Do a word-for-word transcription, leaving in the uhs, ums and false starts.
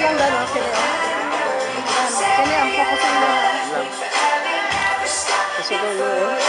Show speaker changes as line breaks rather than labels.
lang gano'n, kini oh. Ano, kini ang focusing na.
Lang. Kasi ko yun.